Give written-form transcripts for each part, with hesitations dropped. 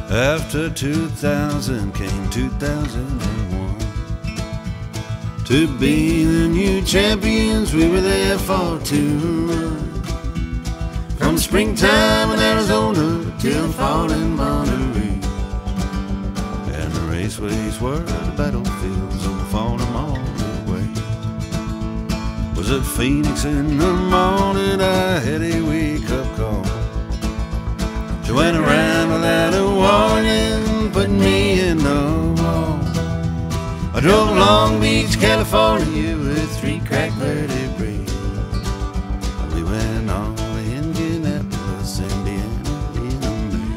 After 2000 came 2001. To be the new champions, we were there for 2 months. From springtime in Arizona till fall in Monterey. And the raceways were the battlefields on the fallen all the way. Was at Phoenix in the morning, I had a wake-up call. She went around without a warning, put me in the wall. I drove Long Beach, California with 3 cracked vertebrae. We went all to Indianapolis, Indiana in May.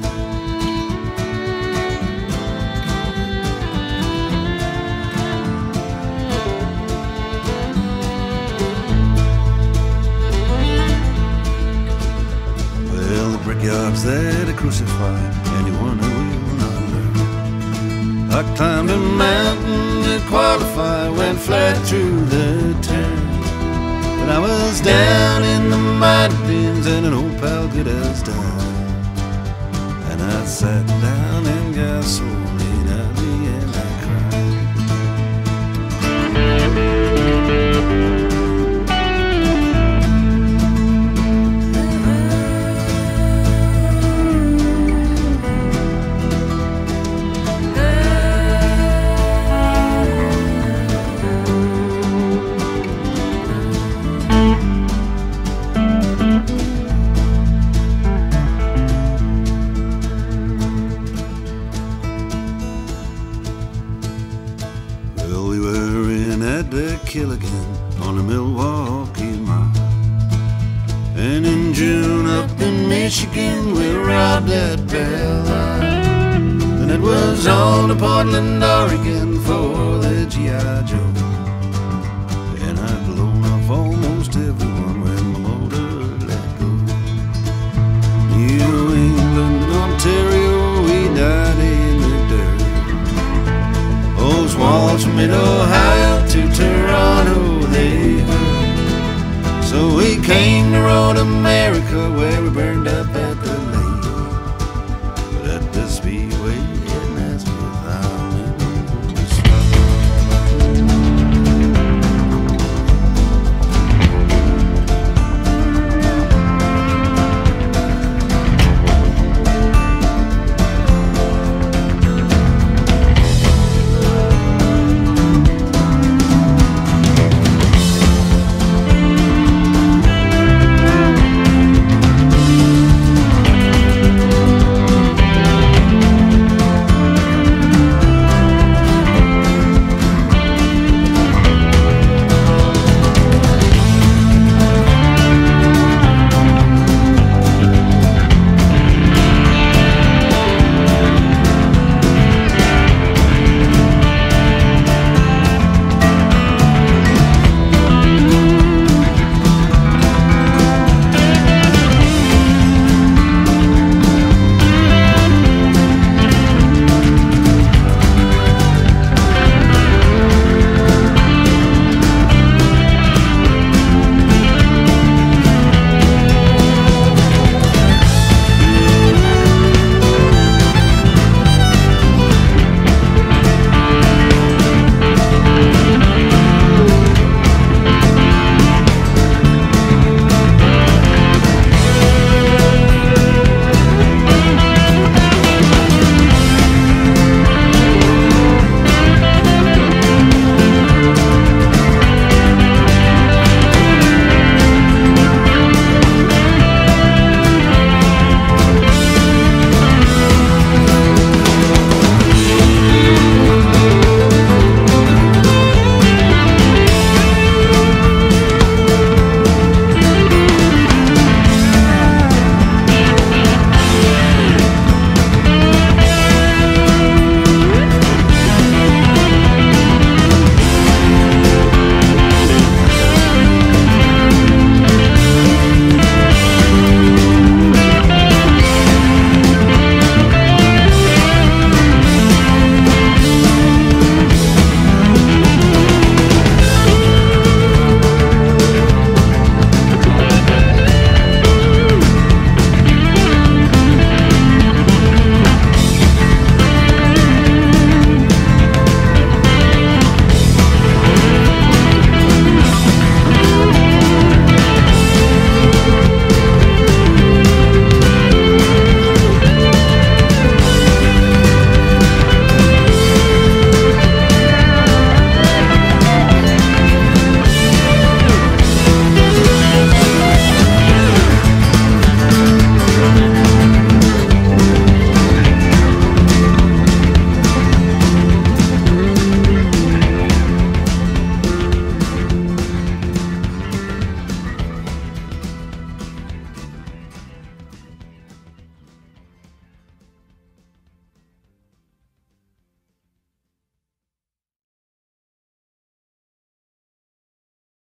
Well, the brickyard's there to crucify anyone who will not learn. I climbed a mountain to qualify, went flat through the turn. But I was down in the mountains and an old pal get us down. And I sat down and got so laid out and I cried. Killigan on the Milwaukee Mile. And in June up in Michigan we robbed that Bell Line. And it was on to Portland, Oregon for the G.I. Joe. And I'd blown off almost everywhere